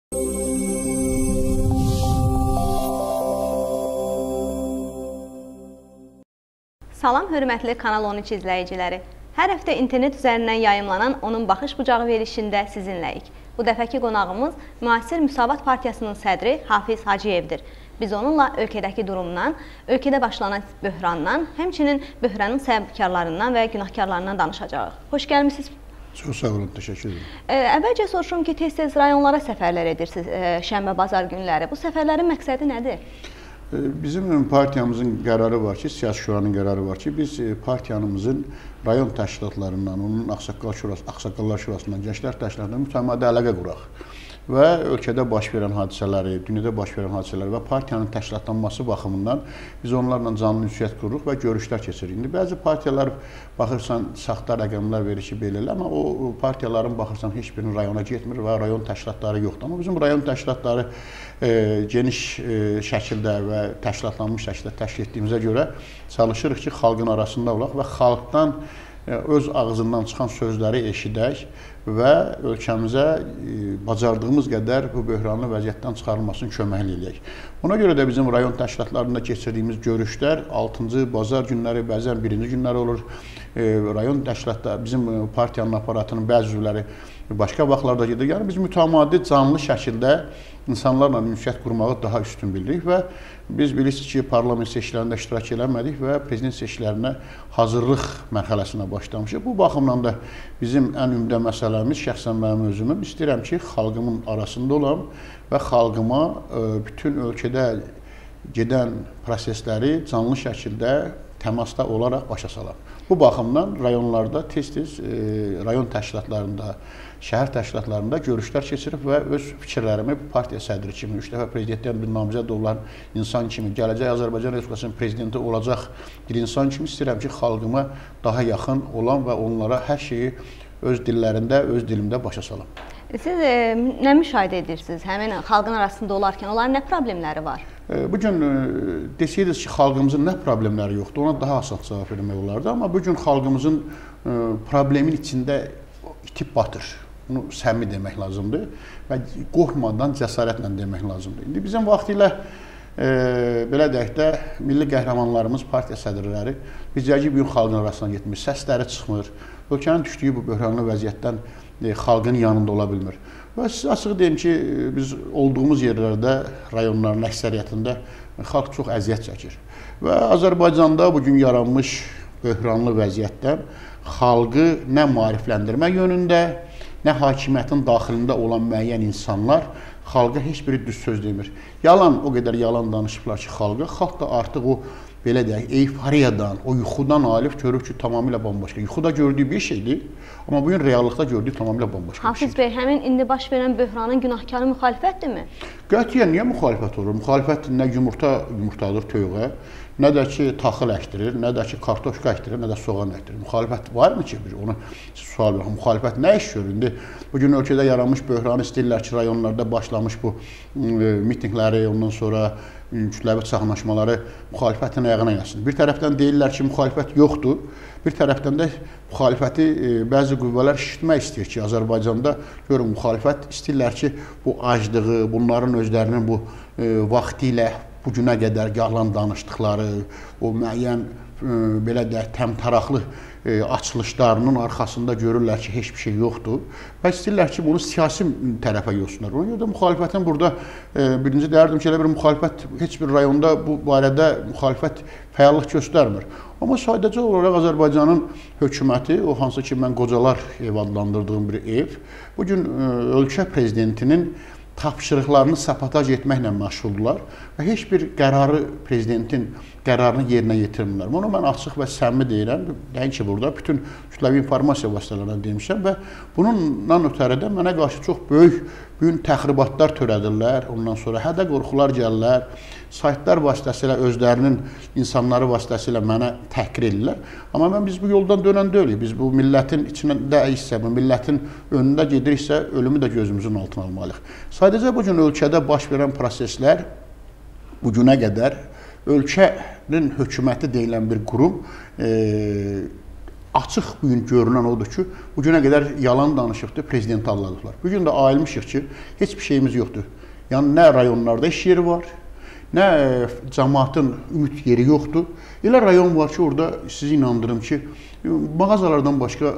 Salam, hörmətli Kanal 13 izləyiciləri. Hər həftə internet üzərindən yayımlanan onun baxış bucağı verilişində sizinləyik. Bu dəfəki qonağımız müasir Müsavat Partiyasının sədri Hafiz Hacıyevdir. Biz onunla ölkədəki durumdan, ölkədə başlanan böhrandan, həmçinin böhranın səbəbkarlarından və günahkarlarından danışacağıq. Xoş gəlmişsiniz. Çox sağ olun, təşəkkür ederim. Əvvəlcə soruşum ki, tez-tez rayonlara səfərlər edirsiniz şənbə, bazar günləri. Bu səfərlərin məqsədi nədir? Bizim partiyamızın qərarı var ki, siyasi şuranın qərarı var ki, biz partiyamızın rayon təşkilatlarından, onun Ağsaqqallar Şurasından, Gənclər Təşkilatlarından mütəmadi əlaqə quraq və ölkədə baş verən hadisələri, dünyada baş verən hadisələri və partiyanın təşkilatlanması baxımından biz onlarla canlı ünsiyyət qururuq və görüşlər keçiririk. İndi bəzi partiyalar baxırsan, saxta rəqəmlər verir ki, belə, amma o partiyaların baxırsan heç birinin rayona getmir və rayon təşkilatları yoxdur. Amma bizim rayon təşkilatları geniş şəkildə və təşkilatlanmış şəkildə təşkil etdiyimizə görə çalışırıq ki, xalqın arasında olaq və xalqdan öz ağzından çıxan sözləri eşidək və ölkəmizə bacardığımız qədər bu böhranlı vəziyyətdən çıxarılmasını köməkli eləyək. Buna görə də bizim rayon təşkilatlarında keçirdiyimiz görüşlər 6-cı bazar günləri, bəzən 1-ci günləri olur. Rayon təşkilatları, bizim partiyanın aparatının bəzi üzvləri başqa vaxtlarda gedir. Yəni biz mütəmadi canlı şəkildə insanlarla ünsiyyət qurmağı daha üstün bilirik və biz bilirsiniz ki, parlament seçkilərində iştirak eləmədik və prezident seçkilərinə hazırlıq mərhələsinə başlamışıq. Bu baxımdan da bizim ən ümdə məsələmiz, şəxsən mənim özümün, istəyirəm ki, xalqımın arasında olam və xalqıma bütün ölkədə gedən prosesləri canlı şəkildə təmasda olaraq başa salam. Bu baxımdan rayonlarda tez-tez rayon təşkilatlarında, şəhər təşkilatlarında görüşlər keçirib və öz fikirlərimi partiya sədri kimi, 3 dəfə prezidentdən bir namizəd olan insan kimi, gələcək Azərbaycan Respublikasının prezidenti olacaq bir insan kimi istəyirəm ki, xalqıma daha yaxın olan və onlara hər şeyi öz dillərində, öz dilimdə başa salam. Siz nə müşahidə edirsiniz həmin xalqın arasında olarkən? Onların nə problemləri var? Bugün desəydiniz ki, xalqımızın nə problemləri yoxdur, ona daha asad cavab vermək olardı. Amma bugün xalqımızın problemin içində itib batır. Bunu səmimi demək lazımdır və qorxmadan, cəsarətlə demək lazımdır. İndi bizim vaxtilə belə deyək də, milli qəhrəmanlarımız, partiya sədrləri bizcəki bugün xalqın arasına getmir, səsləri çıxmır, ölkənin düşdüyü bu böhranlı vəziyyətdən xalqın yanında ola bilmir. Və sizə açıq deyim ki, biz olduğumuz yerlərdə, rayonların əksəriyyətində xalq çox əziyyət çəkir. Və Azərbaycanda bugün yaranmış böhranlı vəziyyətdən xalqı nə maarifləndirmə yönündə, nə hakimiyyətin daxilində olan müəyyən insanlar xalqa heç biri düz söz demir. Yalan, o qədər yalan danışıblar ki, xalq da artıq o, belə deyək, eyfariyadan, o yuxudan alif görür ki, tamamilə bambaşqa. Yuxuda gördüyü bir şeydir, amma bugün reallıqda gördüyü tamamilə bambaşqa bir şeydir. Hafiz bəy, həmin indi baş verən böhranın günahkarı müxalifətdirmi? Qətiyyən, niyə müxalifət olur? Müxalifət nə yumurtadır töyüğə, nə də ki, taxıl əkdirir, nə də ki, kartoşka əkdirir, nə də soğan əkdirir. Müxalifət varmı ki, ona sual verir. Müxalifət nə iş görür? İndi bugün ölkədə yaranmış böhranı istəyirlər ki, rayonlarda başlamış bu mitingləri, ondan sonra kütləvi çaxnaşmaları müxalifətin ayağına gəlsin. Bir tərəfdən deyirlər ki, müxalifət yoxdur, bir tərəfdən də müxalifəti bəzi qüvvələr şişirtmək istəyir ki, Azərbaycanda görün, müxalifət istəyirlər ki, bu aclığı, bunların özlərinin bu vaxtı ilə bugünə qədər yalan danışdıqları, o müəyyən belə deyək, təmtəraqlı açılışlarının arxasında görürlər ki, heç bir şey yoxdur və istəyirlər ki, bunu siyasi tərəfə yoxsunlar. Ona görə də müxalifətin burada birinci deyərdim ki, elə bir müxalifət heç bir rayonda bu barədə müxalifət fəallıq göstərmir. Amma sadəcə olaraq Azərbaycanın hökuməti, o hansı ki, mən qocalar ev adlandırdığım bir ev, bugün ölkə prezidentinin tapşırıqlarını sabotaj etməklə məşğuldurlar və heç bir qərarı, prezidentin qərarını yerinə yetirmirlər. Bunu mən açıq və səmimi deyirəm, deyən ki, burada bütün kütləvi informasiya vasitələrindən demişəm və bununla ötəri də mənə qarşı çox böyük təxribatlar törədirlər, ondan sonra hədə qorxular gəlirlər, saytlar vasitəsilə özlərinin insanları vasitəsilə mənə təhqir edirlər. Amma biz bu yoldan dönən deyilik, biz bu millətin içində isə, bu millətin önündə gediriksə, ölümü də gözümüzün altına almalıyıq. Sadəcə bugün ölkədə baş verən proseslər bugünə qədər ölkənin hökuməti deyilən bir qurum açıq bu gün görünən odur ki, bu günə qədər yalan danışıbdır, prezidenti alladıblar. Bu gün də ayılmışıq ki, heç bir şeyimiz yoxdur. Yəni, nə rayonlarda iş yeri var, nə cəmaatın ümid yeri yoxdur. Elə rayon var ki, orada sizi inandırım ki, mağazalardan başqa,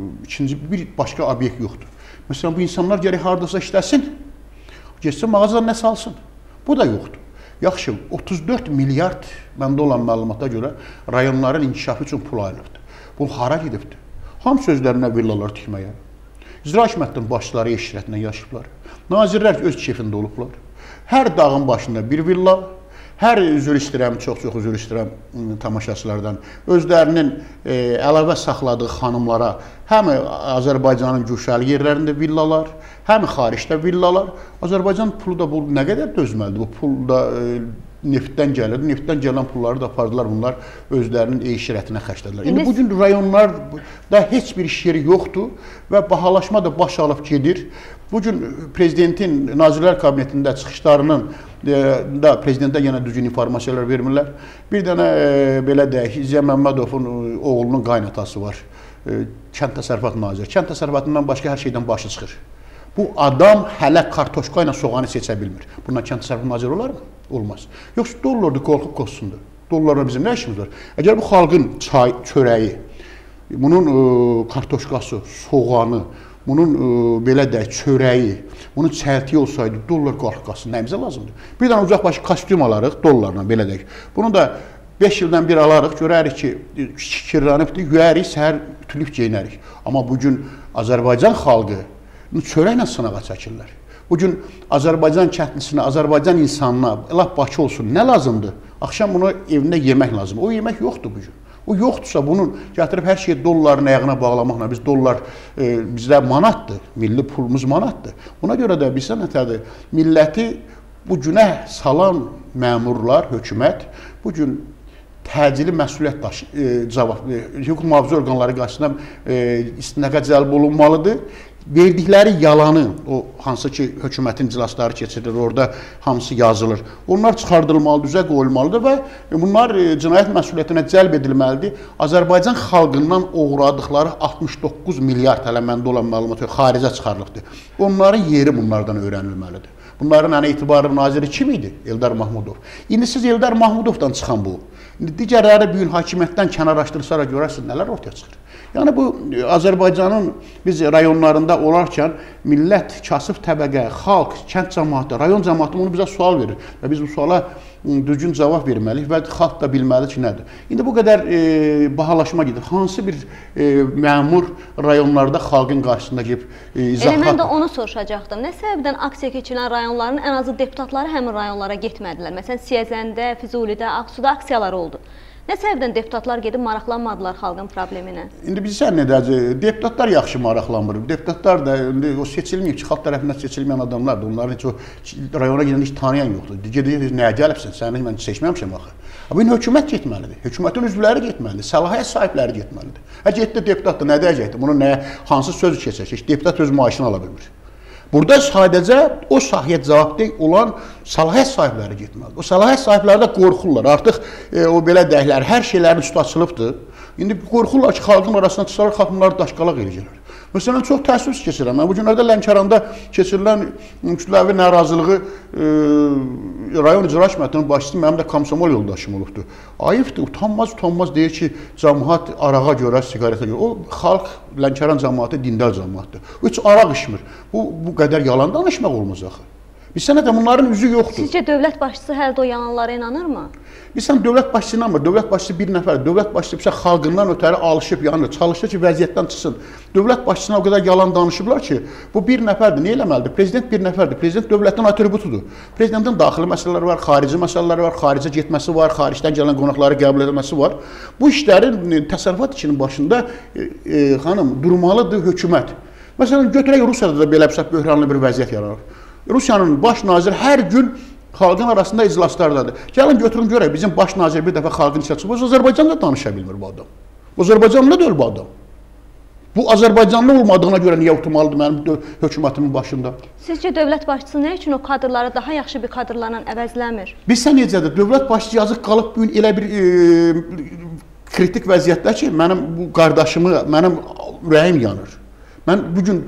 bir başqa obyekt yoxdur. Məsələn, bu insanlar gərək haradasa işləsin, geçsin mağazada nə salsın? Bu da yoxdur. Yaxşı, 34 milyard məndə olan məlumata görə rayonların inkişafı üçün pul ayrılıbdır. Bu hara gedibdir? Hamı sözlərinə villalar tikməyə. İcra hakimiyyətinin başçıları eşrətinə yaşayıblar. Nazirlər öz keyfində olublar. Hər dağın başında bir villa, hər üzr istəyirəm, çox üzr istəyirəm tamaşaçılardan, özlərinin əlavə saxladığı xanımlara həm Azərbaycanın güşəli yerlərində villalar, həm xaricdə villalar. Azərbaycan pulu da bu nə qədər dözməlidir? Bu pul da neftdən gəlir, neftdən gələn pulları da apardılar, bunlar özlərinin eşrətinə xərclədilər. İndi bugün rayonlarda heç bir iş yeri yoxdur və bahalaşma da baş alıb gedir. Bugün prezidentin Nazirlər Kabinetində çıxışlarının da prezidentə yenə düzgün informasiyalar vermirlər. Bir dənə belə deyək, İzzət Məmmədovun oğlunun qaynatası var, Kənd Təsərrüfatı naziri. Kənd təsərrüfatından başqa hər şeydən başı çıxır. Bu adam hələ kartoşka ilə soğanı seçə bilmir. Bundan kənd təsərrüfatı naziri olarmı? Olmaz. Yoxsa dollardır, qorxub qoşsundur. Dollarla bizim nə işimiz var? Əgər bu xalqın çay, çörəyi, bunun kartoşkası, soğanı, bunun belə deyək, çörəyi, bunun çəltiyi olsaydı, dollar qalxqası nəyimizə lazımdır? Bir dənə uzaqbaşı kostyum alarıq, dollarla belə deyək. Bunu da 5 ildən bir alarıq, görərik ki, kirlənibdir, yüyərik, səhər ütülüb geyinərik. Amma bugün Azərbaycan xalqı çörəklə sınağa çəkirlər. Bugün Azərbaycan kəndlisinə, Azərbaycan insanına, lap Bakı olsun, nə lazımdır? Axşam bunu evində yemək lazımdır. O yemək yoxdur bugün. O yoxdursa, bunun gətirib hər şeyi dolların ayağına bağlamaqla, biz dollar bizdə manatdır, milli pulumuz manatdır. Buna görə də bizdə nətədir? Milləti bu günə salan məmurlar, hökumət, bugün təcili məsuliyyət hüquq mühafizə orqanları qarşısında istinaqa cəlb olunmalıdır. Verdikləri yalanı, o hansı ki hökumətin iclasları keçirilir, orada hamısı yazılır. Onlar çıxardılmalıdır, üzə qoyulmalıdır və bunlar cinayət məsuliyyətinə cəlb edilməlidir. Azərbaycan xalqından uğradıqları 69 milyard hələ məndə olan məlumat xaricə çıxarılıbdır. Onların yeri bunlardan öyrənilməlidir. Bunların ən etibarlı naziri kim idi? Eldar Mahmudov. İndi siz Eldar Mahmudovdan çıxan bu. İndi digərləri bu gün hakimiyyətdən kənarlaşdırırsa görərsiniz nələr ortaya çıxır. Yəni bu Azərbaycanın biz rayonlarında olarkən millət, kasıb təbəqə, xalq, kənd cəmaatı, rayon cəmaatı bunu bizə sual verir və biz bu suala düzgün cavab verməliyik və xalq da bilməli ki, nədir. İndi bu qədər bahalaşma gedir. Hansı bir məmur rayonlarda xalqın qarşısında gəlib izahat... Elə mən də onu soruşacaqdım. Nə səbəbdən aksiya keçirilən rayonların ən azı deputatları həmin rayonlara getmədilər? Məsələn, Siyəzəndə, Füzulidə, Ağsuda aksiyalar oldu. Nə səbəbdən deputatlar gedib maraqlanmadılar xalqın probleminə? İndi bilirsən necə, deputatlar yaxşı maraqlanmır. Deputatlar da o seçilməyib ki, xalq tərəfindən seçilməyən adamlardır. Onların heç o rayona gedən heç tanıyan yoxdur. Gedir, nəyə gəlibsən? Səni mən seçməmişəm axı. Bu gün hökumət getməlidir. Hökumətin üzvləri getməlidir. Səlahiyyət sahibləri getməlidir. Getdi deputat da nə deyəcəkdir? Bunun nəyə, hansı söz keçəcək? Deputat öz maaşını ala bilmir. Burada sadəcə o sahəyə cavabdeh olan səlahiyyət sahibləri getməlidir. O səlahiyyət sahibləri də qorxurlar. Artıq o belə deyəklər, hər şeylərin üstü açılıbdır. İndi qorxurlar ki, xalqın arasına çıxarır, xalqları daşqalaq edəcəklər. Məsələn, çox təəssüf keçirəm. Mən bu günlərdə Lənkəranda keçirilən kütləvi narazılığı rayon icra hakimiyyətinin başçısı mənim də komsomol yoldaşım olubdur. Ayıbdır, utanmaz deyir ki, cəmaat arağa görə, siqaretə görə. O xalq, Lənkəran cəmaatı dindar cəmaatdır. O heç araq içmir. Bu qədər yalan danışmaq olmaz axı. Bilsən də bunların üzü yoxdur. Sizcə dövlət başçısı hələ də o yalanlara inanırmı? Bilsən dövlət başçısı inanmır. Dövlət başçısı bir nəfər. Dövlət başçısı xalqından ötəri alışıb yanır, çalışır ki, vəziyyətdən çıxsın. Dövlət başçısına o qədər yalan danışıblar ki, bu bir nəfərdir. Nə eləməlidir? Prezident bir nəfərdir. Prezident dövlətin atributudur. Prezidentin daxili məsələləri var, xarici məsələləri var, xaricə getməsi var, xaricdən gələn qonaqları qəbul edilməsi var. Bu işlərin təsərrüfat işinin başında durmalıdır hökumət. Məsələn, götürək Rusiyada da belə böhranlı bir vəziyyət yaranır. Rusiyanın baş naziri hər gün xalqın arasında iclaslardadır. Gəlin götürün görək, bizim baş nazir bir dəfə xalqın içə çıxıb, Azərbaycanla danışa bilmir bu adam. Azərbaycanlı deyil bu adam. Bu Azərbaycanlı olmadığına görə niyə oturmalıdır mənim hökumətimin başında? Sizcə dövlət başçısı nə üçün o kadrları daha yaxşı bir kadrlarla əvəzləmir? Bilsən necədir? Dövlət başçısı yazıq qalıb bu gün elə bir kritik vəziyyətdə ki, mənim bu qardaşımı, mənim ürəyim yanır. Mən bugün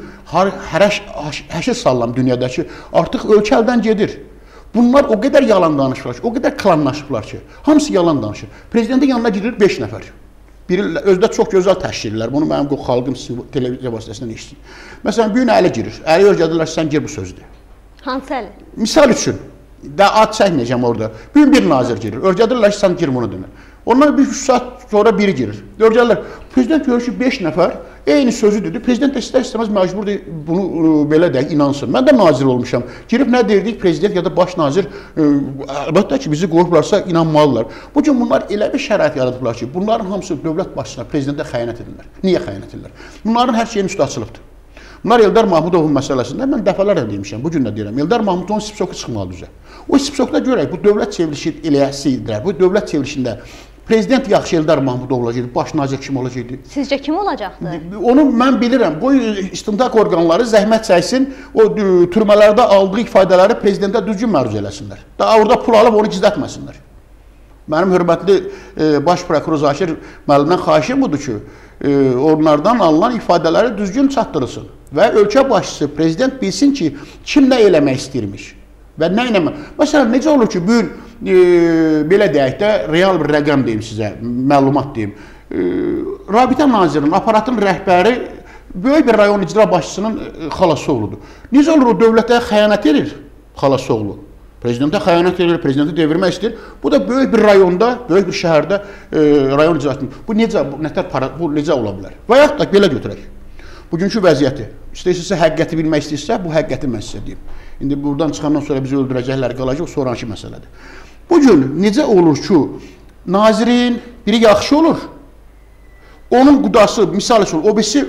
həşir sallam dünyada ki, artıq ölkə əldən gedir. Bunlar o qədər yalan danışırlar ki, o qədər klanlaşıblar ki, hamısı yalan danışır. Prezidentin yanına girir 5 nəfər. Biri özdə çox gözəl təşkillər. Bunu mənim xalqım televiziya vasitəsindən eşitdi. Məsələn, bir gün Əli girir. Əli öyrədirlər ki, sən gir bu sözdür. Hansı Əli? Misal üçün, ad çəkməyəcəm orada. Bir gün bir nazir girir. Öyrədirlər ki, sən gir bunu dinlə. Ondan bir 3 saat sonra biri girir. Görürlər, prezident görür ki, 5 nəfər eyni sözü dedi. Prezident də istər-istəməz məcburdur bunu belə deyək, inansın. Mən də nazir olmuşam. Girib nə deyirdik, prezident ya da baş nazir əlbəttə ki, bizi qoyublarsa inanmalılar. Bu gün bunlar elə bir şərait yaradıblar ki, bunların hamısı dövlət başçısına, prezidentə xəyanət edirlər. Niyə xəyanət edirlər? Bunların hər şeyin üstü açılıbdır. Bunlar Eldar Mahmudovun məsələsində mən dəfələrlə demişəm, bugün də deyirəm. Eldar Mahmudovun spiksoku çıxmalı üzə. O spikokda görək, bu dövlət çevrilişi eləyəsidir. Bu dövlət çevrilişində prezident yaxşı Eldar Mahmudov olacaqdı, baş nazir kim olacaqdı? Sizcə kim olacaqdı? Onu mən bilirəm. Qoy istintaq orqanları zəhmət çəksin, o türmələrdə aldığı ifadələri prezidentə düzgün məruz eləsinlər. Daha orada pul alıb onu gizlətməsinlər. Mənim hörmətli baş prokuror Zakir müəllimdən xahişim budur ki, onlardan alınan ifadələri düzgün çatdırılsın və ölkə başçısı, prezident bilsin ki, kim nə eləmək istəyirmiş və nə eləmək. Məsələn, necə olur ki, bu gün belə deyək də, real bir rəqəm deyim sizə, məlumat deyim. Rabitə nazirinin, aparatın rəhbəri böyük bir rayon icra başçısının xalası oğludur. Necə olur o dövlətə xəyanət edir xalası oğlu? Prezidentə xəyanət edir, prezidenti devirmək istəyir. Bu da böyük bir rayonda, böyük bir şəhərdə rayon icraçının. Bu necə ola bilər? Və yaxud da belə götürək. Bugünkü vəziyyəti, istəyirsinizsə həqiqəti bilmək istəyirsə, bu həqiqəti mən sizə deyim. İndi buradan çıxandan sonra bizi öldürəcəklər, qalacaq, sonraki məsələdir. Bugün necə olur ki, nazirin biri yaxşı olur, onun qudası, misal üçün, o birisi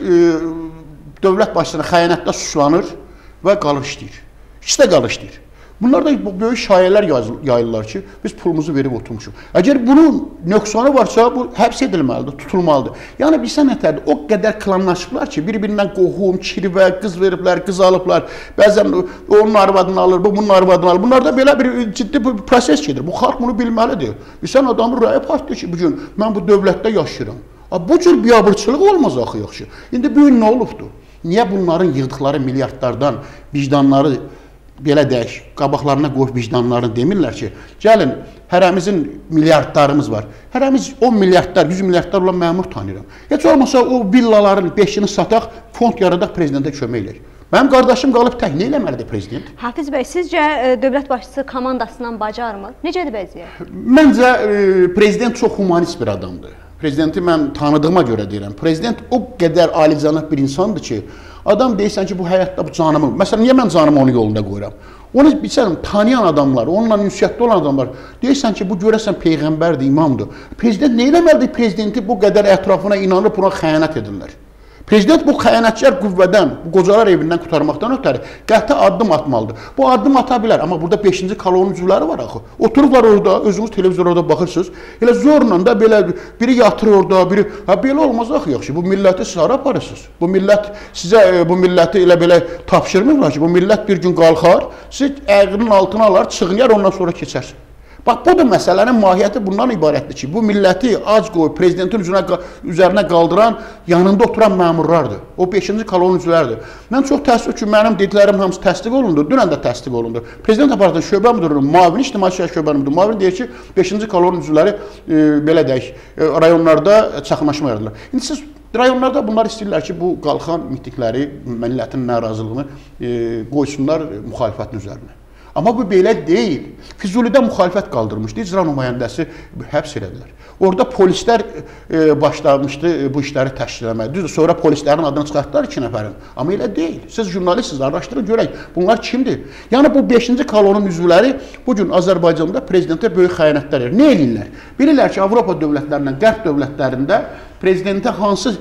dövlət başçısına xəyanətdə suçlanır və qalır işləyir. İkisi də qalır işləyir. Bunlar da böyük şayələr yayırlar ki, biz pulumuzu verib oturmuşuq. Əgər bunun nöqsanı varsa, bu həbs edilməlidir, tutulmalıdır. Yəni, bilsən nətədir, o qədər klanlaşıblar ki, bir-birindən qohum, kirvə, qız veriblər, qız alıblar, bəzən onun arvadını alır, bu bunun arvadını alır. Bunlarda belə bir ciddi bir proses gedir. Bu xalq bunu bilməlidir. Bilsən, adamın rəyi partlayır ki, bugün mən bu dövlətdə yaşayıram. Bu cür biabırçılıq olmaz axı yaxşı. İndi bu gün nə olubdur? Niyə bunların yığdıqları milyardlardan vicdanları belə deyək, qabaqlarına qoyub vicdanlarını demirlər ki, gəlin, hərəmizin milyardlarımız var. Hərəmiz 10 milyardlar, 100 milyardlar olan məmur tanıyıram. Heç olmasa o villaların 5-ini sataq, fond yaradaq prezidentə kömək eləyək. Mənim qardaşım qalıb tək, nə eləməlidir prezident? Hafiz bəy, sizcə dövlət başçısı komandasından bacarmır? Necədir vəziyyət? Məncə, prezident çox humanist bir adamdır. Prezidenti mən tanıdığıma görə deyirəm. Prezident o qədər alicənab bir insandır ki, adam deyirsən ki, bu həyatda bu canımı, məsələn, niyə mən canımı onun yolunda qoyuram? Onu bilsəm, tanıyan adamlar, onunla ünsiyyətli olan adamlar, deyirsən ki, bu görəsən peyğəmbərdir, imamdır. Prezident nə eləməlidir? Prezidenti bu qədər ətrafına inanıb buna xəyanət edirlər. Prezident bu xəyanətçilər qüvvədən, bu qocalar evindən qutarmaqdan ötəri qəti addım atmalıdır. Bu addım ata bilər, amma burada 5-ci kolonun üzvləri var axı. Oturublar orada, özünüz televizorda baxırsınız. Elə zorla da belə biri yatır orada, biri... Belə olmaz axı yaxşı, bu milləti siz hara aparırsınız? Bu millət sizə bu milləti elə belə tapşırmırlar ki, bu millət bir gün qalxar, siz əqinin altına alar, çığınıyar, ondan sonra keçər. Bax, bu da məsələnin mahiyyəti bundan ibarətdir ki, bu milləti ac qoyub, prezidentin üzərinə qaldıran, yanında oturan məmurlardır. O 5-ci kolonun üzvləridir. Mən çox təəssüf ki, mənim dediklərim hamısı təsdiq olundu, dünən də təsdiq olundu. Prezident aparatının şöbə müdürünün, muavini ictimai siyasi şöbə müdürünün, muavini deyir ki, 5-ci kolonun üzvləri, belə deyək, rayonlarda çaxnaşma yaradırlar. İndi siz rayonlarda bunlar istəyirlər ki, bu qalxan mitingləri, millətin narazılığını qoysunlar müxalifətin üzərinə. Amma bu belə deyil. Füzulidə müxalifət qaldırmışdı, icra nümayəndəsi həbs elədilər. Orada polislər başlamışdı bu işləri təşkil etməyə. Düzdür, sonra polislərin adını çıxartdılar 2 nəfərin. Amma elə deyil. Siz jurnalistsiniz, araşdırın görək. Bunlar kimdir? Yəni bu 5-ci kolonun üzvləri bugün Azərbaycanda prezidentə böyük xəyanətlər edir. Nə eləyirlər? Bilirlər ki, Avropa dövlətlərindən, qərb dövlətlərində prezidentə hansı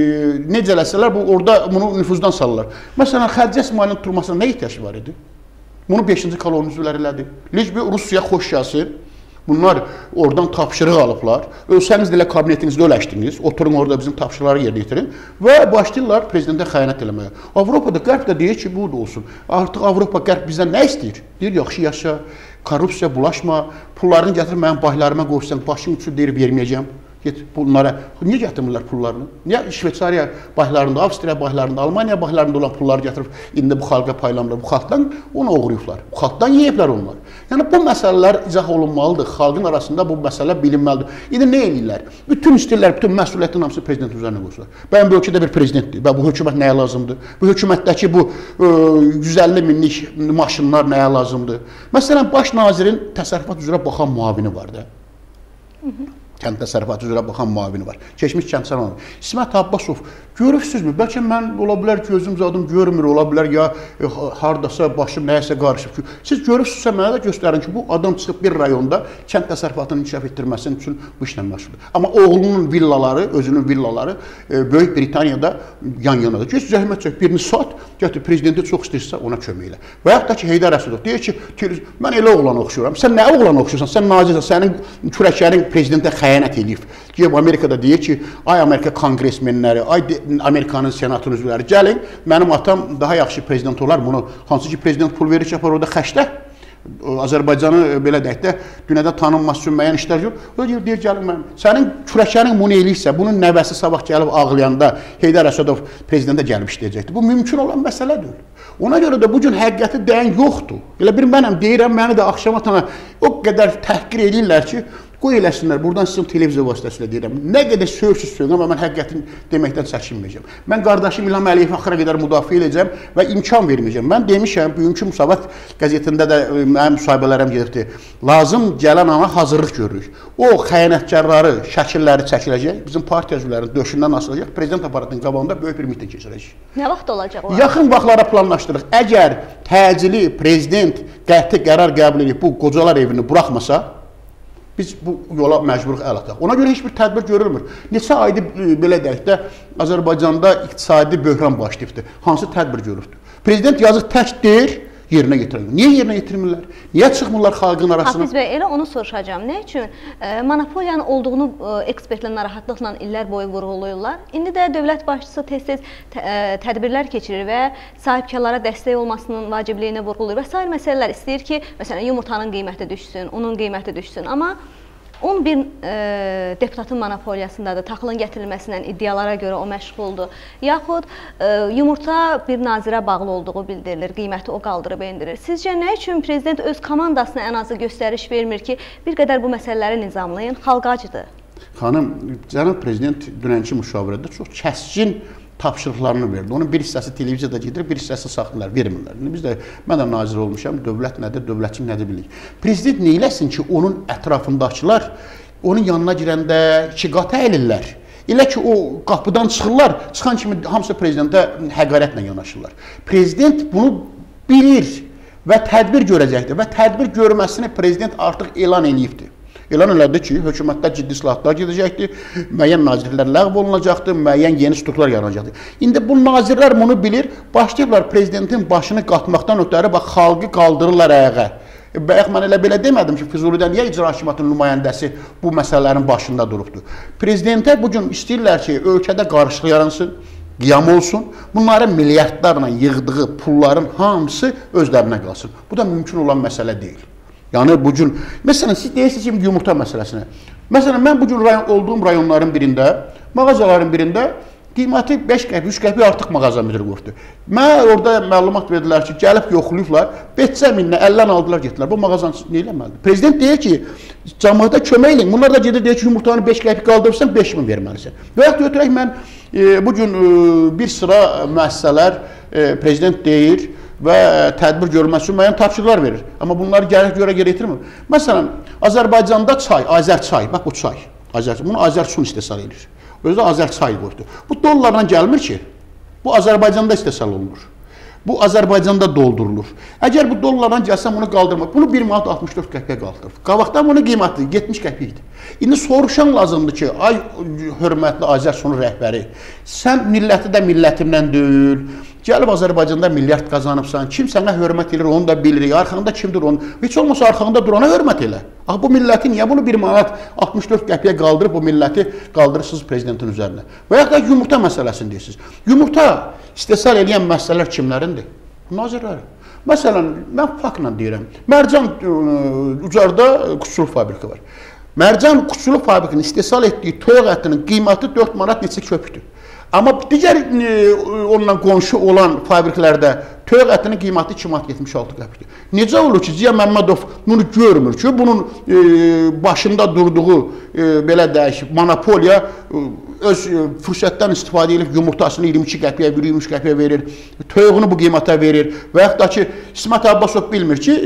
necə eləsələr, orada bunu nüfuzdan salırlar. Məsələn, Xərcə İsmailin tutulmasına nə ehtiyac var idi? Bunu 5-ci kolonun üzvləri elədi. Lütfi Rusiya xoş gəlsin. Bunlar oradan tapşırıq alıblar. Ölsəniz də elə kabinetinizdə öləşdiniz. Oturun orada bizim tapşırıqları yerinə yetirin. Və başlayırlar prezidentə xəyanət eləməyə. Avropada, qərb də deyir ki, bu da olsun. Artıq Avropa, qərb bizdən nə istəyir? Deyir, yaxşı yaşa, korrupsiya bulaşma, pullarını gətir mənim baylarıma qoysan, başın üçün deyir, verməyəcəm. Bunlara niyə gətirmirlər pullarını? Niyə Şveysariya baylarında, Avstriya baylarında, Almaniya baylarında olan pulları gətirib indi bu xalqa paylamırlar? Bu xalqdan onu oğruyublar. Bu xalqdan yeyiblər onlar. Yəni bu məsələlər izah olunmalıdır. Xalqın arasında bu məsələ bilinməlidir. İndi nə edirlər? Bütün istəyirlər, bütün məsuliyyətin hamısı prezident üzərinə qoysunlar. Bəyən bu ölkədə bir prezidentdir. Və bu hökumət nəyə lazımdır? Bu hökumətdəki bu 150 minlik maşınlar nəyə lazımdır? Məsələn, baş nazirin təsərrüfat üzrə baxan müavini var da. Kənd təsərrüfatı üzrə baxan müavini var. Keçmiş kənd təsərrüfatı. İsmət Abbasov, görürsünüzmü? Bəlkə mən ola bilər gözüm zadım görmür, ola bilər ya hardasa başım nəyəsə qarışıb. Siz görürsünüzsə mənə də göstərin ki, bu adam çıxıb bir rayonda kənd təsərrüfatını inkişaf etdirməsi üçün bu işlə məşğuldur. Amma oğlunun villaları, özünün villaları Böyük Britaniyada yan-yanadır. Gəç zəhmət çək, birini sat, gətir prezidenti çox istəyirsə ona kömək elə. Və yaxud da ki, Heydər Əsədov deyir ki, mən elə oğlan oxşuyorum. Sən nə oğlan oxşuyorsan? Sən nazirsən, sənin kürəkərin prezidentə xəyanət edib. Deyib Amerikada deyir ki, ay Amerika kongresmenləri, ay Amerikanın senatının üzvləri, gəlin, mənim atam daha yaxşı prezident olar, bunu hansı ki prezident pul verir ki, yapar orada xəşdə, Azərbaycanı belə deyək də, dünyada tanınması üçün müəyyən işlər yox. O deyir, gəlin mənim, sənin kürəkənin bunu eləyirsə, bunun nəvəsi sabah gəlib ağlayanda Heydər Əsədov prezidentə gəlib işləyəcəkdir. Bu mümkün olan məsələ deyil. Ona görə də bu gün həqiqəti deyən yoxdur. Elə bir mənəm deyirəm, məni də axşam atana o qədər təhqir edirlər ki, qoy eləsinlər, buradan sizin televiziya vasitəsilə deyirəm. Nə qədər söhürsüz söyləyəm, amma mən həqiqətini deməkdən çəkinməyəcəm. Mən qardaşım İlham Əliyev axıra qədər müdafiə edəcəm və imkan verməyəcəm. Mən demişəm, bugünkü Müsavat qəzetində də mənim müsahibələrim gedibdir. Lazım gələn ana hazırlıq görürük. O xəyanətkarları, şəkilləri çəkiləcək, bizim partiya üzvlərinin döşündən asılacaq, prezident aparatının qabağında böyük bir miting keçirəcək. Nə vaxt olacaq o? Yaxın vaxtlara planlaşdırıq. Əgər təcili prezident qəti qərar qəbul edib bu qocalar evini buraxmasa, biz bu yola məcburuq əl ataq. Ona görə heç bir tədbir görülmür. Neçə aydır belə deyək də Azərbaycanda iqtisadi böhran başlayıbdır. Hansı tədbir görübdür? Prezident yazıq tək deyir, yerinə yetirmirlər. Niyə yerinə yetirmirlər? Niyə çıxmırlar xalqın arasına? Hafiz bəy, elə onu soruşacağım. Nə üçün monopoliyanın olduğunu ekspertlər narahatlıqla illər boyu vurğulayırlar. İndi də dövlət başçısı tez-tez tədbirlər keçirir və sahibkarlara dəstək olmasının vacibliyini vurğulayır və sair məsələlər istəyir ki, məsələn, yumurtanın qiyməti düşsün, unun qiyməti düşsün. Amma 11 deputatın monopoliyasındadır, taxılın gətirilməsindən iddialara görə o məşğuldur. Yaxud yumurta bir nazirə bağlı olduğu bildirilir, qiyməti o qaldırıb endirir. Sizcə nə üçün prezident öz komandasına ən azı göstəriş vermir ki, bir qədər bu məsələləri nizamlayın, xalq acıdır? Xanım, cənab prezident dünənki müşavirədə çox kəskin tapşırıqlarını verdi. Onun bir hissəsi televiziyada gedir, bir hissəsi saxlayırlar, vermirlər. Biz də, mən də nazir olmuşam, dövlət nədir, dövlətçi nədir bilik. Prezident neyləsin ki, onun ətrafındakılar onun yanına girəndə iki qat əyilirlər. Elə ki, o qapıdan çıxırlar, çıxan kimi hamısı prezidentə həqarətlə yanaşırlar. Prezident bunu bilir və tədbir görəcəkdir və tədbir görməsini prezident artıq elan edibdir. Elan elədi ki, hökumətdə ciddi islahatlar gedəcəkdir, müəyyən nazirlər ləğv olunacaqdır, müəyyən yeni strukturlar yaranacaqdır. İndi bu nazirlər bunu bilir, başlayıblar prezidentin başını qatmaqdan ötəri, bax, xalqı qaldırırlar ayağa. Bəyək mən elə belə demədim ki, Füzulidə niyə icra hakimiyyətinin nümayəndəsi bu məsələlərin başında durubdur. Prezidentə bugün istəyirlər ki, ölkədə qarışıq yaransın, qiyam olsun, bunların milyardlarla yığdığı pulların hamısı özlərinə qalsın. Bu da mümkün olan məsələ deyil. Yəni bugün, məsələn, siz deyirsiniz ki, yumurta məsələsinə. Məsələn, mən bugün olduğum rayonların birində, mağazaların birində qiyməti 5 qəpik, 3 qəpik artıq mağaza müdiri qoyubdur. Mənə orada məlumat verdilər ki, gəlib yoxlayıblar, 5 minlə 50-dən aldılar, getdilər. Bu mağazanı nə eləməlidir? Prezident deyir ki, cəmiyyətə kömək edin. Bunlar da gedir, deyir ki, yumurtanı 5 qəpik qaldırırsan, 5 min verməlisən. Və yaxud götürək, mən bugün bir sıra müəssisələr prezident deyir, və tədbir görülməsi üçün müəyyən tapşırıqlar verir. Amma bunları görə getirmir. Məsələn, Azərbaycanda çay, Azər çay, bax bu çay. Bunu Azərsun istehsal edir. Özü də Azər çay qoydu. Bu dollarla gəlmir ki, bu Azərbaycanda istehsal olunur. Bu Azərbaycanda doldurulur. Əgər bu dollarla gəlsəm bunu qaldırmaq, bunu 1 manat 64 qəpiyə qaldırır. Qabaqdan bunun qiyməti 70 qəpikdir. İndi soruşan lazımdır ki, ay hörmətli Azərsun rəhbəri, sən milləti də millətimdən deyil, gəlib Azərbaycanda milyard qazanıbsan, kim sənə hörmət edir, onu da bilirik, arxanda kimdir onu, heç olmasa arxanda durana hörmət elə. Bu milləti niyə bunu 1 manat 64 qəpiyə qaldırıb, bu milləti qaldırırsınız prezidentin üzərinə? Və yaxud da yumurta məsələsini deyirsiniz. Yumurta istehsal edən məsələlər kimlərindir? Nazirləri. Məsələn, mən faktla deyirəm, Mərcan Ucarda quşçuluq fabriki var. Mərcan Quşçuluq fabrikinin istehsal etdiyi toyuq ətinin qiyməti 4 manat neçə köpükdür. Amma digər onunla qonşu olan fabriklərdə toyuq ətinin qiyməti 2 manat 76 qəpikdir. Necə olur ki, Ziya Məmmədov bunu görmür ki, bunun başında durduğu belə deyək, monopoliya öz fürsətdən istifadə edib yumurtasını 22 qəpiyə, 23 qəpiyə verir, toyuğunu bu qiymətə verir və yaxud da ki, İsmət Abbasov bilmir ki,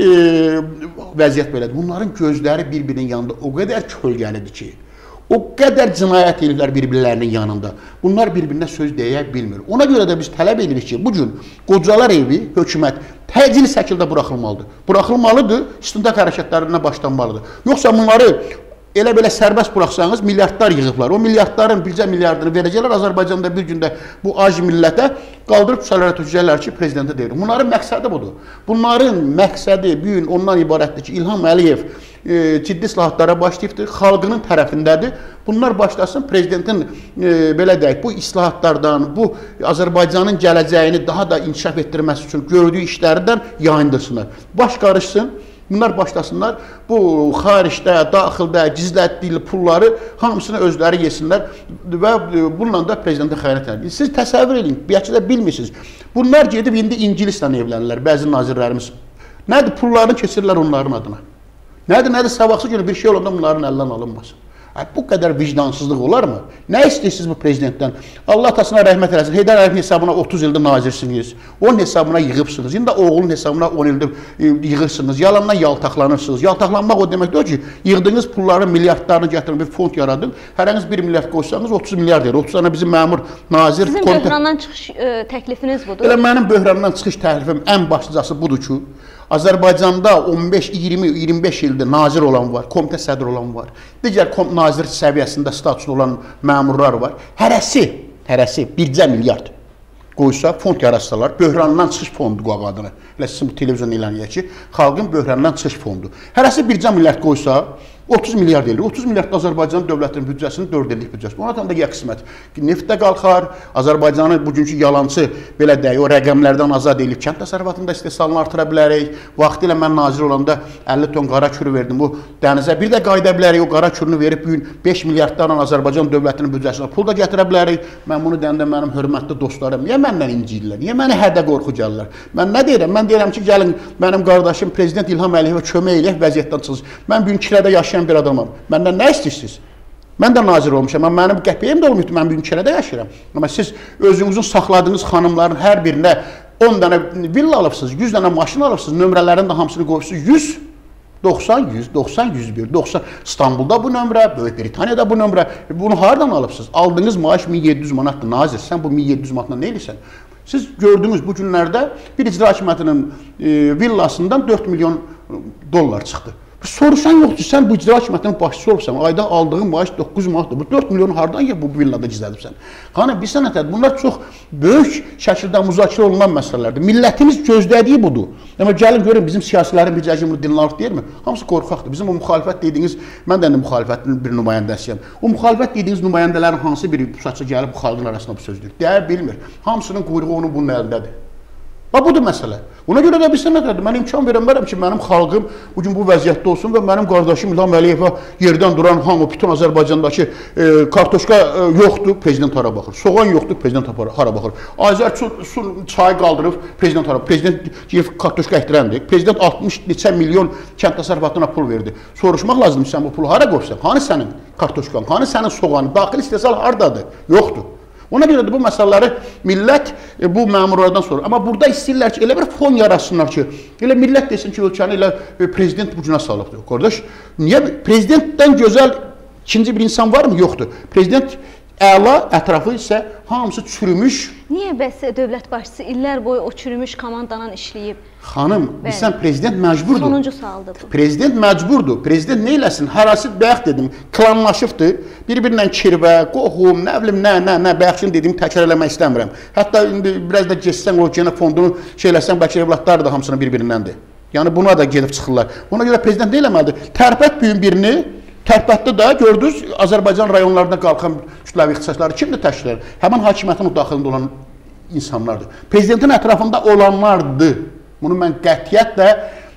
vəziyyət belədir. Bunların gözləri bir-birinin yanında o qədər kölgəlidir ki, o qədər cinayət edirlər bir-birlərinin yanında. Bunlar bir-birinə söz deyə bilmir. Ona görə də biz tələb edirik ki, bugün qocalar evi, hökumət təcili şəkildə buraxılmalıdır. Buraxılmalıdır, istintaq hərəkətlərinə başlanmalıdır. Yoxsa bunları elə-belə sərbəst buraxsanız, milyardlar yığıblar. O milyardların bircə milyardını verəcəklər. Azərbaycanda bir gündə bu ac millətə qaldırıb küçələrə tökəcəklər ki, prezidentə deyir. Bunların məqsədi budur. Bunların məqsədi bir gün ondan ibarətdir ki, İlham Əliyev ciddi islahatlara başlayıbdır, xalqının tərəfindədir. Bunlar başlasın, prezidentin belə deyək, bu islahatlardan, bu Azərbaycanın gələcəyini daha da inkişaf etdirməsi üçün gördüyü işlərdən yayındırsınlar. Baş qarışsın. Bunlar başlasınlar, bu xaricdə, daxildə gizlətdiyi pulları hamısını özləri yesinlər və bununla da prezidentə xəyanət edir. Siz təsəvvür edin, bəlkə də bilmirsiniz. Bunlar gedib indi ingilislə evlənirlər, bəzi nazirlərimiz. Nədir? Pullarını keçirirlər onların adına. Nədir? Sabahsı günü bir şey olanda bunların əlindən alınmasın. Bu qədər vicdansızlıq olarmı? Nə istəyirsiniz bu prezidentdən? Allah atasına rəhmət eləsin. Heydər Əliyevin hesabına 30 ildir nazirsiniz. Onun hesabına yığıbsınız. İndi oğlunun hesabına 10 ildir yığırsınız. Yalandan yaltaqlanırsınız. Yaltaqlanmaq o deməkdir ki, yığdığınız pulların milyardlarını gətirin, bir fond yaradın. Hərəniz 1 milyard qoysanız 30 milyard verir. 30 tane bizim məmur, nazir... Sizin böhrandan çıxış təklifiniz budur? Elə mənim böhrandan çıxış təklifim ən başlıcası budur ki, Azərbaycanda 15, 20, 25 ildir nazir olan var, komitə sədri olan var. Digər nazir səviyyəsində statuslu olan məmurlar var. Hərəsi bircə milyard qoysa, fond yaratsalar, böhrandan çıxış fondu qoyaq adını. Elə sizin bu televizyon ilan edir ki, xalqın böhrandan çıxış fondu. Hərəsi bircə milyard qoysa, 30 milyard edir. 30 milyard Azərbaycanın dövlətinin büdcəsinin 4 illik büdcəsi. Ona tam da qismət. Neft də qalxar, Azərbaycanın bugünkü yalancı, belə deyək, o rəqəmlərdən azad edilib, kənd təsərrüfatında istehsalını artıra bilərik. Vaxtilə mən nazir olanda 50 ton qara kürü verdim. Bu dənizə bir də qayıda bilərik, o qara kürünü verib bugün 5 milyardlarla Azərbaycan dövlətinin büdcəsinə pul da gətirə bilərik. Mən bunu deyəndə mənim hörmətli dostlarım, niyə məndən inciyirlər? Niyə məni hərdə qorxu gəlirlər? Mən nə deyirəm? Mən deyirəm ki, gəlin mənim qardaşım prezident İlham Əliyevə kömək eləyək, vəziyyətdən çıxsın. Mən bugün kirədə yaşayan bir adamam. Məndən nə istəyirsiniz? Mən də nazir olmuşam. Mənim qəpiyim də olmuşdu. Mən bugün kirədə yaşayıram. Amma siz özünüzün saxladığınız xanımların hər birinə 10 dənə villa alıbsınız, 100 dənə maşın alıbsınız, nömrələrin də hamısını qoyursunuz. 100, 90, 100, 90, 101, 90. İstanbulda bu nömrə, Böyük Britaniyada bu nömrə. Bunu haradan alıbsınız? Aldığınız maaş 1700 manatdır nazir. Sən bu 1700 manatla nə edirsən? Siz gördünüz bu günlərdə bir icra hakimiyyətinin villasından 4 milyon dollar çıxdı. Soruşan yoxdur, sən bu icra hakimiyyətinin başçısı olubsan, ayda aldığın maaş 9 manatdır. Bu 4 milyonu hardan ya bu villada gizlədibsən? Xanım, bilsən nətədir? Bunlar çox böyük şəkildə müzakirə olunan məsələlərdir. Millətimiz gözlədiyi budur. Amma gəlin görün, bizim siyasilərin bir cəci bunu dinləyək deyirmi? Hamısı qorxaqdır. Bizim o müxalifət dediyiniz, mən də müxalifətin bir nümayəndəsiyəm. O müxalifət dediyiniz nümayəndələrin hansı biri pusatçı gəlib bu xalqın arasında bu sözdür? Deyə bilmir. Hamısının quyruğu onun bunun əlindədir. Budur məsələ. Ona görə də bilsən nətədir? Mən imkan verəmərəm ki, mənim xalqım bugün bu vəziyyətdə olsun və mənim qardaşım İlham Əliyevə yerdən duran hamı, bütün Azərbaycandakı kartoşka yoxdur, prezident hara baxır. Soğan yoxdur, prezident hara baxır. Azər su çayı qaldırıb, prezident hara baxır. Prezident kartoşka əkdirəndir. Prezident 60 neçə milyon kənd təsərrüfatına pul verdi. Soruşmaq lazımdır, sən bu pulu hara qoyursan? Hani sənin kartoşkan, hani sənin soğanın? Daxili istehsal hardadır? Yoxdur. Ona görə də bu məsələləri millət bu məmurlardan sonra. Amma burada istəyirlər ki, elə bir fon yaratsınlar ki, elə millət desin ki, ölkəni elə prezident bu günə salıbdır. Qardaş, niyə? Prezidentdən gözəl ikinci bir insan var mı? Yoxdur. Prezident əla, ətrafı isə hamısı çürümüş. Niyə bəs dövlət başçısı illər boyu o çürümüş komandadan işləyib? Xanım, bilsən, prezident məcburdur. Sonuncu sualdır bu. Prezident məcburdur. Prezident nə eləsin? Hərası bayaq dedim, klanlaşıbdır. Bir-birindən kirvə, qoxum, nə bilim, nə, bayaqçın dediyimi təkrar eləmək istəmirəm. Hətta indi biraz da geçsən, o genə fondunu eləsən, bəlkə evlatları da hamısının bir-birindəndir. Yəni buna da gedib çıxırlar. Ona görə prezident nə eləməlidir? Tərpət büyün birini, Tərpətdə də gördünüz, Azərbaycan rayonlarında qalxan kütləvi ixtisasları kimdir təşkil edir? Həmin hakimiyyətin o daxilində olan insanlardır. Prezidentin ətrafında olanlardır. Bunu mən qətiyyətlə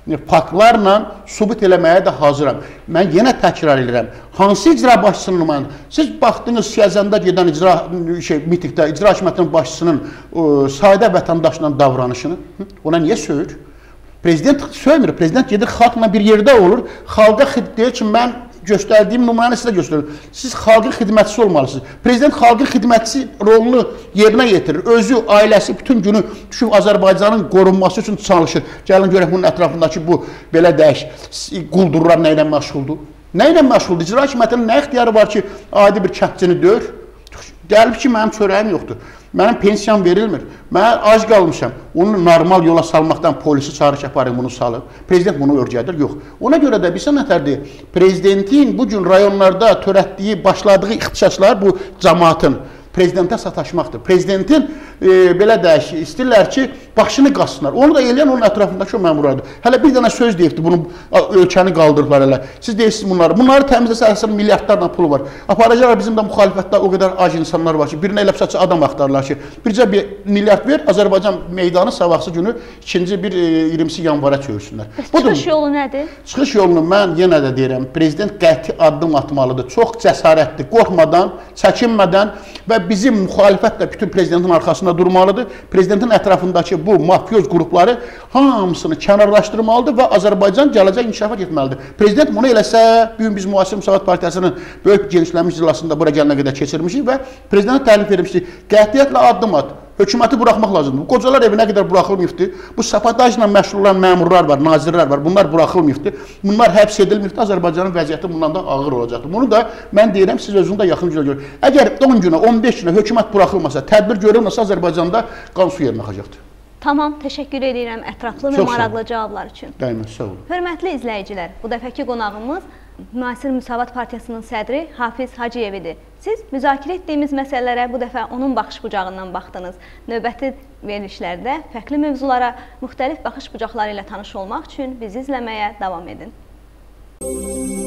faktlarla sübut eləməyə də hazıram. Mən yenə təkrar edirəm. Hansı icra başçısının nümayəndə? Siz baxdınız Siyəzəndə gedən mitingdə icra hakimiyyətinin başçısının sadə vətəndaşla davranışını. Ona niyə söyür? Prezident söymür. Prezident gedir xalqla bir yerdə olur. Xalqa deyir ki, mən göstərdiyim nümayəndə sizə göstərir. Siz xalqın xidmətçisi olmalısınız. Prezident xalqın xidmətçisi rolunu yerinə yetirir. Özü, ailəsi bütün günü düşüb Azərbaycanın qorunması üçün çalışır. Gəlin görək bunun ətrafındakı bu belə deyək quldurlar nə ilə məşğuldur? Nə ilə məşğuldur? İcra hakimiyyətinin nə ixtiyarı var ki, adi bir kəndçini döyür? Gəlib ki, mənim çörəyim yoxdur. Mənim pensiyam verilmir. Mən ac qalmışam. Onu normal yola salmaqdan polisi çağırış yaparım, bunu salıb. Prezident bunu örgədir. Yox. Ona görə də bilsən nətərdir? Prezidentin bu gün rayonlarda törətdiyi, başladığı ixtişaşlar bu cəmaatın prezidentə sataşmaqdır. Prezidentin belə deyək, istəyirlər ki, başını qassınlar. Onu da eləyən onun ətrafındakı o məmurlardır. Hələ bir dənə söz deyibdir, bunu ölkəni qaldırıblar hələ. Siz deyirsiniz bunları. Bunları təmizləsə əslən milyardlarla pulu var. Aparacaqlar bizim də müxalifətdə o qədər ac insanlar var ki, birinə elə psatçı adam axtarırlar ki, bircə bir milyard ver, Azərbaycan meydanı sabahsı günü ikinci bir 20 yanvara çövürsünlər. Çıxış yolu nədir? Çıxış yolunu mən yenə də deyirəm, prezident qəti addım atmalıdır. Çox cəsarətli, qorxmadan, çəkinmədən və bizim müxalifət də bütün prezidentin arxasında durmalıdır. Prezidentin ətrafındakı bu mafyoz qrupları hamısını kənarlaşdırmalıdır və Azərbaycan gələcək inkişafa getməlidir. Prezident bunu eləsə, bugün biz Müasir Müsavat Partiyasının böyük genişlənmiş iclasında bura gələnə qədər keçirmişik və prezidentə təklif vermişdik. Qətiyyətlə addım at. Hökuməti buraxmaq lazımdır. Qocalar evinə qədər buraxılmayıbdır. Bu sabotajla məşğul olan məmurlar var, nazirlər var. Bunlar buraxılmayıbdır. Bunlar həbs edilməyibdir. Azərbaycanın vəziyyəti bundan da ağır olacaqdır. Bunu da mən deyirəm, siz özünüz də yaxın günə görün. Əgər 10 günə, 15 günə hökumət buraxılmasa, tədbir görülməsə Azərbaycanda qan su yerinə axacaqdır. Tamam, təşəkkür edirəm ətraflı və maraqlı cavablar üçün. Daima sağ olun. Hörmətli izləyicilər, bu dəfəki qonağımız Müasir Müsavat Partiyasının sədri Hafiz Hacıyev idi. Siz müzakirə etdiyimiz məsələlərə bu dəfə onun baxış bucağından baxdınız. Növbəti verilişlərdə fərqli mövzulara, müxtəlif baxış bucaqları ilə tanış olmaq üçün bizi izləməyə davam edin.